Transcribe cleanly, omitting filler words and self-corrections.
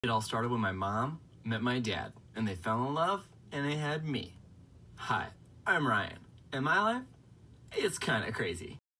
It all started when my mom met my dad, and they fell in love, and they had me. Hi, I'm Ryan, and my life, it's kinda crazy.